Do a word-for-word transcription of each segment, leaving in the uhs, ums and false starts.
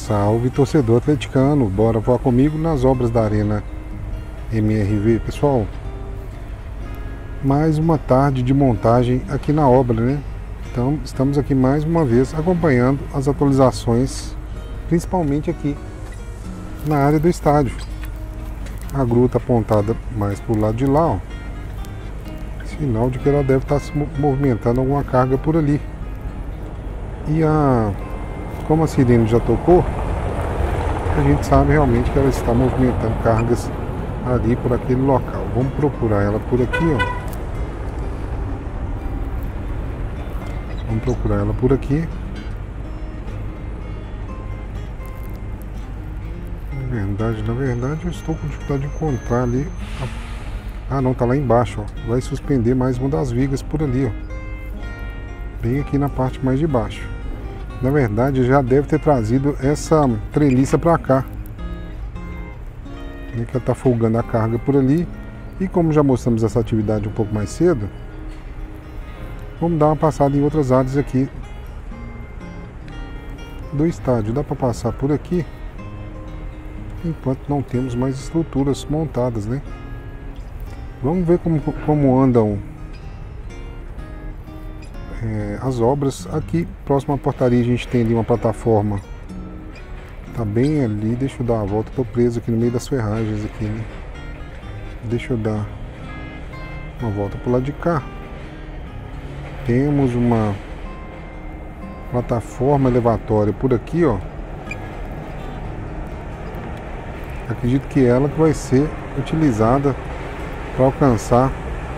Salve, torcedor atleticano, bora voar comigo nas obras da Arena M R V, pessoal. Mais uma tarde de montagem aqui na obra, né? Então estamos aqui mais uma vez acompanhando as atualizações, principalmente aqui na área do estádio. A grua está apontada mais para o lado de lá, ó. Sinal de que ela deve estar se movimentando alguma carga por ali. E a como a sirene já tocou, a gente sabe realmente que ela está movimentando cargas ali por aquele local. Vamos procurar ela por aqui, ó. Vamos procurar ela por aqui. Na verdade, na verdade, eu estou com dificuldade de encontrar ali. Ah, não, tá lá embaixo, ó. Vai suspender mais uma das vigas por ali, ó. Bem aqui na parte mais de baixo. Na verdade, já deve ter trazido essa treliça para cá. Que ela está folgando a carga por ali. E como já mostramos essa atividade um pouco mais cedo, vamos dar uma passada em outras áreas aqui do estádio. Dá para passar por aqui, enquanto não temos mais estruturas montadas, né? Vamos ver como, como andam É, as obras. Aqui próximo à portaria a gente tem ali uma plataforma, tá bem ali. Deixa eu dar uma volta, tô preso aqui no meio das ferragens aqui, né? Deixa eu dar uma volta pro lado de cá. Temos uma plataforma elevatória por aqui, ó. Acredito que ela que vai ser utilizada para alcançar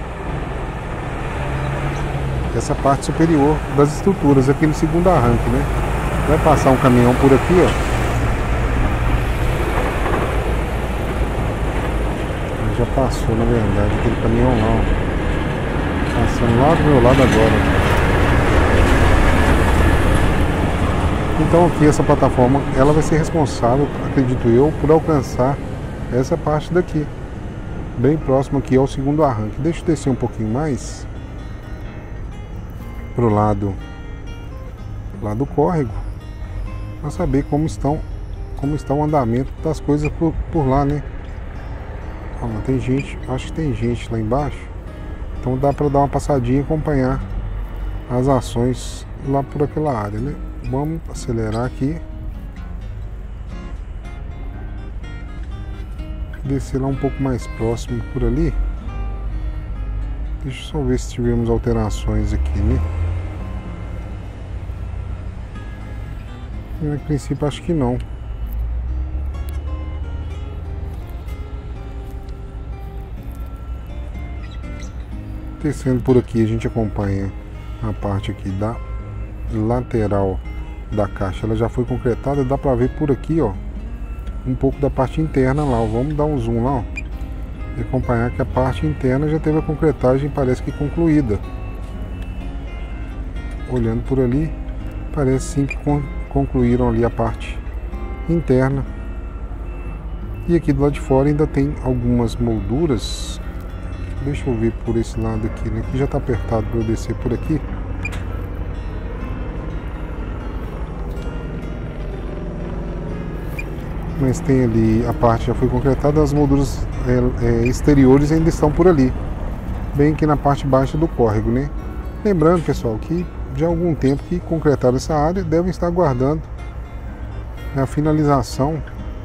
essa parte superior das estruturas aqui no segundo arranque, né? Vai passar um caminhão por aqui, ó. Já passou, na verdade, aquele caminhão lá, ó. Passando lá do meu lado agora. Então aqui essa plataforma, ela vai ser responsável, acredito eu, por alcançar essa parte daqui, bem próximo aqui ao segundo arranque. Deixa eu descer um pouquinho mais pro lado lá do córrego, para saber como estão como está o andamento das coisas por, por lá, né? Ah, tem gente, acho que tem gente lá embaixo, então dá para dar uma passadinha e acompanhar as ações lá por aquela área, né? Vamos acelerar aqui, descer lá um pouco mais próximo por ali. Deixa eu só ver se tivemos alterações aqui, né? A princípio acho que não. Descendo por aqui a gente acompanha a parte aqui da lateral da caixa. Ela já foi concretada, dá pra ver por aqui, ó, um pouco da parte interna lá, ó. Vamos dar um zoom lá, ó, e acompanhar que a parte interna já teve a concretagem, parece que concluída. Olhando por ali, parece sim que concluíram ali a parte interna. E aqui do lado de fora ainda tem algumas molduras. Deixa eu ver por esse lado aqui, né? Aqui já está apertado para eu descer por aqui. Mas tem ali, a parte já foi concretada, as molduras é, é, exteriores ainda estão por ali, bem aqui na parte baixa do córrego, né? Lembrando, pessoal, que de algum tempo que concretaram essa área, devem estar aguardando a finalização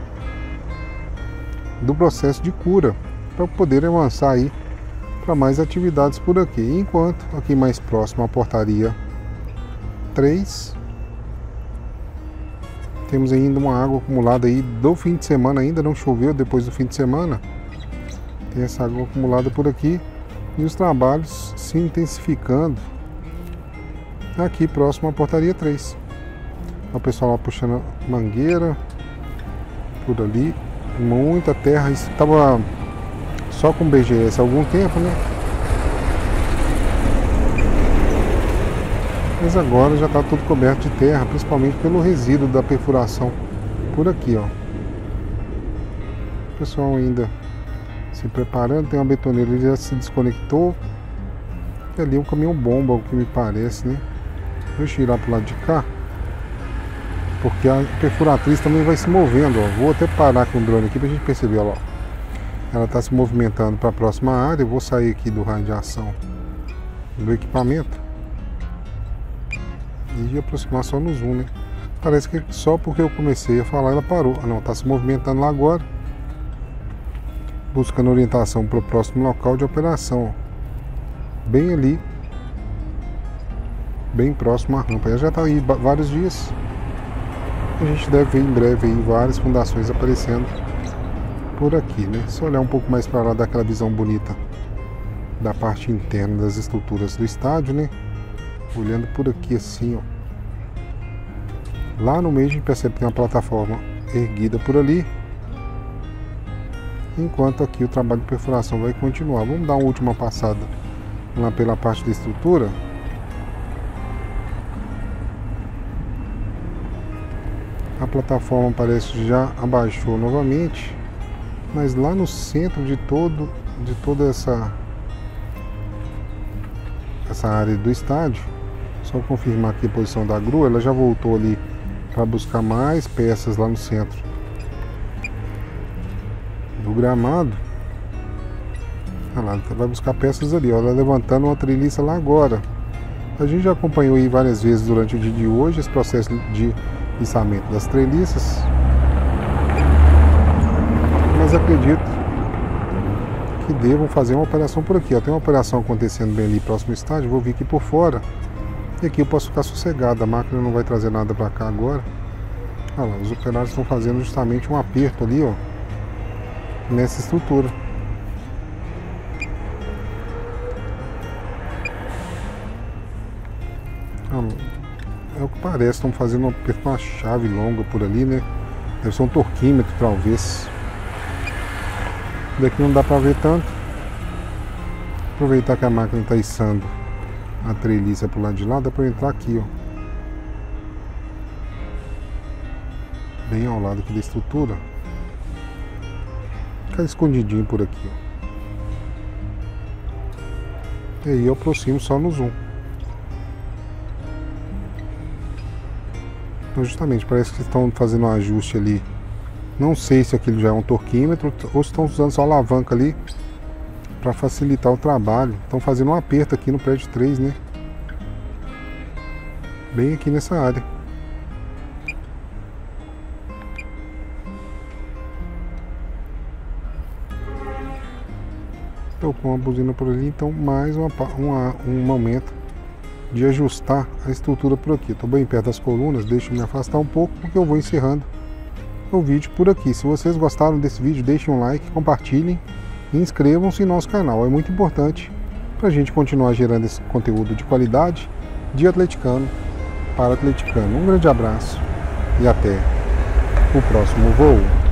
do processo de cura para poder avançar aí para mais atividades por aqui. Enquanto aqui mais próximo à portaria três, temos ainda uma água acumulada aí do fim de semana, ainda não choveu depois do fim de semana. Tem essa água acumulada por aqui e os trabalhos se intensificando aqui próximo à portaria três. O pessoal lá puxando mangueira por ali, muita terra. Isso estava só com B G S há algum tempo, né? Mas agora já está tudo coberto de terra, principalmente pelo resíduo da perfuração por aqui, ó. O pessoal ainda se preparando, tem uma betoneira, ele já se desconectou. E ali um caminhão bomba, o que me parece, né? Deixa eu girar pro lado de cá porque a perfuratriz também vai se movendo, ó. Vou até parar com o drone aqui pra gente perceber, ó. Ela está se movimentando para a próxima área. Eu vou sair aqui do raio de ação do equipamento e aproximar só no zoom, né? Parece que só porque eu comecei a falar ela parou. Ah, não, está se movimentando lá agora, buscando orientação para o próximo local de operação, ó. Bem ali, bem próximo à rampa. Ela já está aí vários dias. A gente deve ver em breve aí várias fundações aparecendo por aqui, né? Se olhar um pouco mais para lá, dá aquela visão bonita da parte interna das estruturas do estádio, né? Olhando por aqui assim, ó. Lá no meio a gente percebe que tem uma plataforma erguida por ali, enquanto aqui o trabalho de perfuração vai continuar. Vamos dar uma última passada lá pela parte da estrutura. A plataforma parece que já abaixou novamente, mas lá no centro de todo de toda essa essa área do estádio, só confirmar aqui a posição da grua, ela já voltou ali para buscar mais peças lá no centro do gramado. Olha lá, vai buscar peças ali, ó, ela levantando uma treliça lá agora. A gente já acompanhou aí várias vezes durante o dia de hoje esse processo de içamento das treliças, mas acredito que devam fazer uma operação por aqui, ó. Tem uma operação acontecendo bem ali próximo ao estádio. Vou vir aqui por fora e aqui eu posso ficar sossegado, a máquina não vai trazer nada para cá agora. Olha lá, os operários estão fazendo justamente um aperto ali, ó, nessa estrutura. É o que parece, estão fazendo um aperto com uma chave longa por ali, né? Deve ser um torquímetro, talvez. Daqui não dá para ver tanto. Aproveitar que a máquina está içando a treliça pro lado de lá, dá para entrar aqui, ó, bem ao lado aqui da estrutura. Fica escondidinho por aqui, ó. E aí eu aproximo só no zoom. Então justamente parece que estão fazendo um ajuste ali. Não sei se aquilo já é um torquímetro ou se estão usando só a alavanca ali para facilitar o trabalho. Estão fazendo um aperto aqui no prédio três, né? Bem aqui nessa área. Estou com uma buzina por ali, então mais uma, uma, um momento de ajustar a estrutura por aqui. Estou bem perto das colunas, deixa eu me afastar um pouco porque eu vou encerrando o vídeo por aqui. Se vocês gostaram desse vídeo, deixem um like, compartilhem e inscrevam-se em nosso canal. É muito importante para a gente continuar gerando esse conteúdo de qualidade de atleticano para atleticano. Um grande abraço e até o próximo voo.